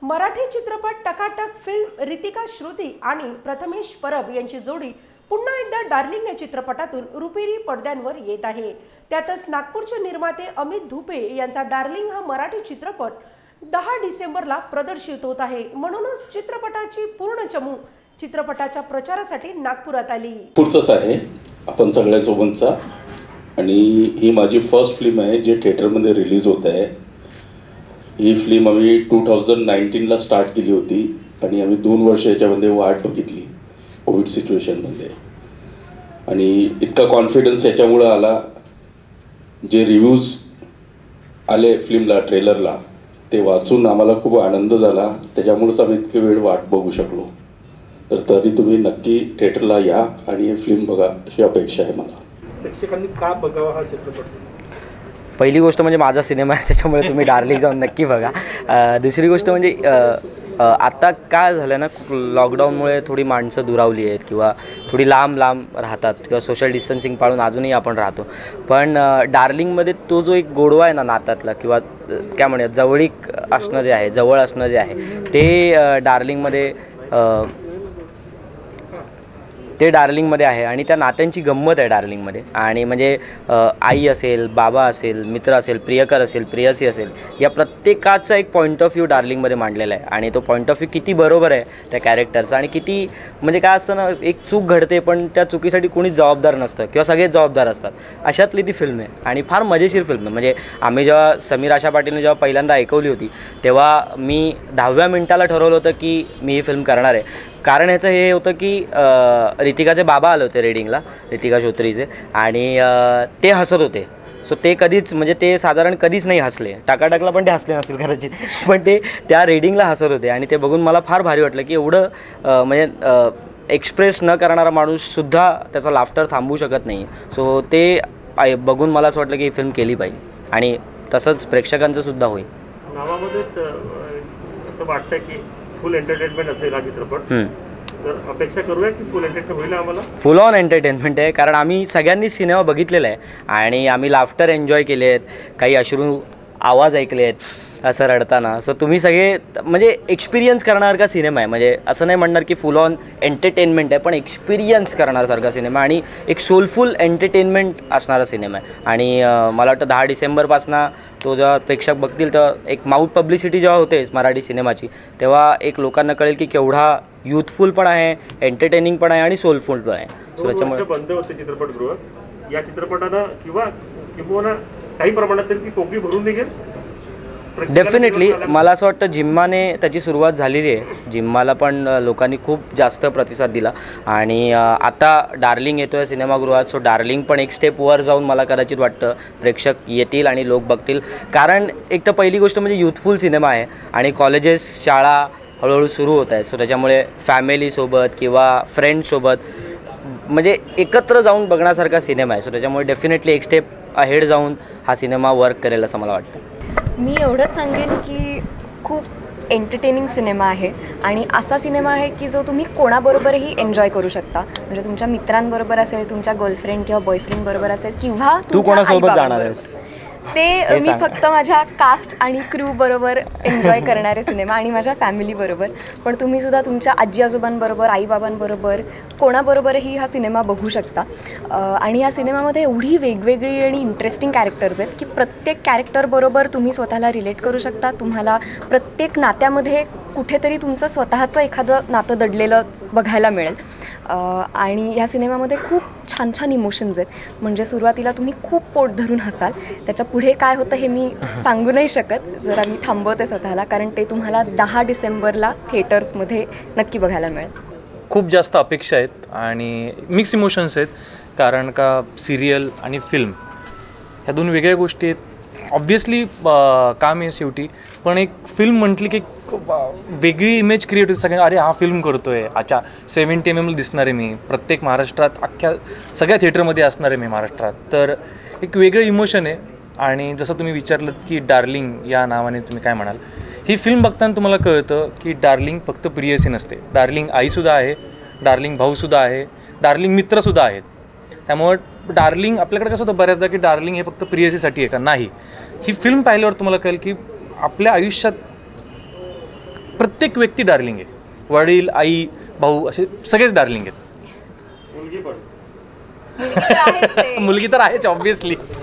मराठी चित्रपट टकाटक फिल्म रितिका श्रुती आणि प्रथमेश परब यांची जोडी पुन्हा एकदा डार्लिंग या चित्रपटातून रुपेरी पडद्यांवर येत आहे। त्यातच नागपूरचे निर्माते अमित धुपे यांचा डार्लिंग हा मराठी चित्रपट 10 डिसेंबरला प्रदर्शित होत आहे। म्हणूनच चित्रपटाची पूर्ण चमू चित्रपटाच्या प्रचारासाठी नागपुरात आली। पुढचंच आहे आपण सगळ्यांसोबतचा आणि ही माझी फर्स्ट फिल्म आहे जे थिएटरमध्ये रिलीज होत आहे। ही फिल्म आम्ही 2019ला स्टार्ट केली होती आणि आम्ही 2 वर्ष याच्यामध्ये वाट बघितली कोविड सिच्युएशनमध्ये आणि इतका कॉन्फिडन्स याच्यामुळे आला। जे रिव्ह्यूज आले फिल्मला ट्रेलरला ते वाचून आम्हाला खूप आनंद झाला। त्याच्यामुळेच आम्ही इतके वेळ वाट बघू शकलो। तर तरी तुम्ही नक्की थिएटरला या आणि ही फिल्म बघा अशी अपेक्षा आहे मला। प्रेक्षकांनी का बघावा हा चित्रपट? पहिली गोष्ट म्हणजे माझा सिनेमा आहे त्याच्यामुळे तुम्ही डार्लिंग जाऊन नक्की बघा। दुसरी गोष्ट म्हणजे आता काय झालं ना, लॉकडाऊनमुळे थोडी माणसं दुरावली आहेत किंवा थोडी लांब लांब राहतात किंवा सोशल डिस्टन्सिंग पाळून अजूनही आपण राहतो। पण डार्लिंगमध्ये तो जो एक गोडवा आहे ना नात्यातला किंवा काय म्हणूया जवळीक असणं जे आहे, जवळ असणं जे आहे ते डार्लिंगमध्ये आहे आणि त्या नात्यांची गंमत आहे डार्लिंगमध्ये। आणि म्हणजे आई असेल, बाबा असेल, मित्र असेल, प्रियकर असेल, प्रेयसी असेल, या प्रत्येकाचा एक पॉईंट ऑफ व्ह्यू डार्लिंगमध्ये मांडलेला आहे आणि तो पॉईंट ऑफ व्ह्यू किती बरोबर आहे त्या कॅरेक्टरचा आणि किती म्हणजे काय असतं ना, एक चूक घडते पण त्या चुकीसाठी कोणीच जबाबदार नसतं किंवा सगळेच जबाबदार असतात, अशातली ती फिल्म आहे आणि फार मजेशीर फिल्म आहे। म्हणजे आम्ही जेव्हा समीर आशा पाटीलने जेव्हा पहिल्यांदा ऐकवली होती तेव्हा मी 10व्या मिनिटाला ठरवलं होतं की मी ही फिल्म करणार आहे। कारण ह्याचं हे होतं की रितिकाचे बाबा आले होते रीडिंगला, रितिका श्रोत्रीचे, आणि ते हसत होते। सो ते कधीच म्हणजे ते साधारण कधीच नाही हसले, टाकाटाकला पण ते हसले नसतील कदाचित, पण ते त्या रीडिंगला हसत होते आणि ते बघून मला फार भारी वाटलं की एवढं म्हणजे एक्सप्रेस न करणारा माणूससुद्धा त्याचा लाफ्टर थांबवू शकत नाही। सो ते बघून मला असं वाटलं की ही फिल्म केली पाहिजे आणि तसंच प्रेक्षकांचं सुद्धा होईल। नावामध्येच असं वाटतं की फुल एंटरटेनमेंट असेल हा चित्रपट, तर अपेक्षा करूया की फुल एंटरटेनमेंट होईल आम्हाला। फुल ऑन एंटरटेनमेंट आहे, कारण आम्ही सगळ्यांनी सिनेमा बघितलेला आहे आणि आम्ही लाफ्टर एन्जॉय केले आहेत, काही अश्रू आवाज ऐकले आहेत असं रडताना। सो तुम्ही सगळे म्हणजे एक्सपिरियन्स करणारा सिनेमा आहे, म्हणजे असं नाही म्हणणार की फुल ऑन एंटरटेनमेंट आहे, पण एक्सपिरियन्स करणारसारखा सिनेमा आणि एक सोलफुल एंटरटेनमेंट असणारा सिनेमा आहे। आणि मला वाटतं 10 डिसेंबरपासून तो जेव्हा प्रेक्षक बघतील तर एक माउथ पब्लिसिटी जेव्हा होतेच मराठी सिनेमाची, तेव्हा एक लोकांना कळेल की केवढा यूथफुल पण आहे, एंटरटेनिंग पण आहे आणि सोलफुल पण आहे। सो त्याच्यामुळे बंद होते चित्रपटगृह, या चित्रपटानं किंवा काही प्रमाणात तरी ती टोपली भरून निघेल डेफिनेटली। मला असं वाटतं जिम्माने त्याची सुरुवात झालेली आहे, जिम्माला पण लोकांनी खूप जास्त प्रतिसाद दिला आणि आता डार्लिंग येतो आहे सिनेमागृहात। सो डार्लिंग पण एक स्टेप वर जाऊन मला कदाचित वाटतं प्रेक्षक येतील आणि लोक बघतील, कारण एक तर पहिली गोष्ट म्हणजे यूथफुल सिनेमा आहे आणि कॉलेजेस, शाळा हळूहळू सुरू होत आहेत। सो त्याच्यामुळे फॅमिलीसोबत किंवा फ्रेंड्ससोबत म्हणजे एकत्र जाऊन बघण्यासारखा सिनेमा आहे। सो त्याच्यामुळे डेफिनेटली एक स्टेप अहेड जाऊन हा सिनेमा वर्क करेल असं मला वाटतं। मी एवढंच सांगेन की खूप एंटरटेनिंग सिनेमा आहे आणि असा सिनेमा आहे की जो तुम्ही कोणाबरोबरही एन्जॉय करू शकता। म्हणजे तुमच्या मित्रांबरोबर असेल, तुमच्या गर्लफ्रेंड किंवा बॉयफ्रेंड बरोबर असेल किंवा तू कोणासोबत जाणार आहेस ते मी फक्त माझ्या कास्ट आणि क्रू बरोबर एन्जॉय करणारे सिनेमा आणि माझ्या फॅमिली बरोबर, पण तुम्ही सुद्धा तुमच्या आजी आजोबांबरोबर, आईबाबांबरोबर कोणाबरोबरही हा सिनेमा बघू शकता। आणि या सिनेमामध्ये एवढी वेगवेगळी आणि इंटरेस्टिंग कॅरेक्टर्स आहेत की प्रत्येक कॅरेक्टरबरोबर तुम्ही स्वतःला रिलेट करू शकता। तुम्हाला प्रत्येक नात्यामध्ये कुठेतरी तुमचं स्वतःचं एखादं नातं दडलेलं बघायला मिळेल आणि ह्या सिनेमामध्ये खूप छान छान इमोशन्स आहेत। म्हणजे सुरुवातीला तुम्ही खूप पोट धरून हसाल, त्याच्या पुढे काय होतं हे मी सांगू नाही शकत, जरा मी थांबवते स्वतःला, कारण ते तुम्हाला 10 डिसेंबरला थिएटर्समध्ये नक्की बघायला मिळेल। खूप जास्त अपेक्षा आहेत आणि मिक्स इमोशन्स आहेत, कारण का सिरियल आणि फिल्म ह्या 2 वेगळ्या गोष्टी आहेत। ऑब्व्हियसली काम आहे शेवटी, पण एक फिल्म म्हटली की वेगळी इमेज क्रिएट होती सगळ्यांना, अरे हा फिल्म करतो आहे, अच्छा 70 mm दिसणार आहे मी, प्रत्येक महाराष्ट्रात अख्ख्या सगळ्या थिएटरमध्ये असणार आहे मी महाराष्ट्रात, तर एक वेगळं इमोशन आहे। आणि जसं तुम्ही विचारलं की डार्लिंग या नावाने तुम्ही काय म्हणाल, ही फिल्म बघताना तुम्हाला कळतं की डार्लिंग फक्त प्रियसी नसते, डार्लिंग आईसुद्धा आहे, डार्लिंग भाऊसुद्धा आहे, डार्लिंग मित्रसुद्धा आहेत। त्यामुळं डार्लिंग आपल्याकडे कसं होतं बऱ्याचदा की डार्लिंग हे फक्त प्रियसीसाठी आहे का, नाही। ही फिल्म पाहिल्यावर तुम्हाला कळेल की आपल्या आयुष्यात प्रत्येक व्यक्ती डार्लिंग आहे. वडील, आई, भाऊ असे सगळेच डार्लिंग आहेत. मुलगी पण मुलगी तर आहेच आहे. मुलगी तर आहेच ऑब्व्हियसली.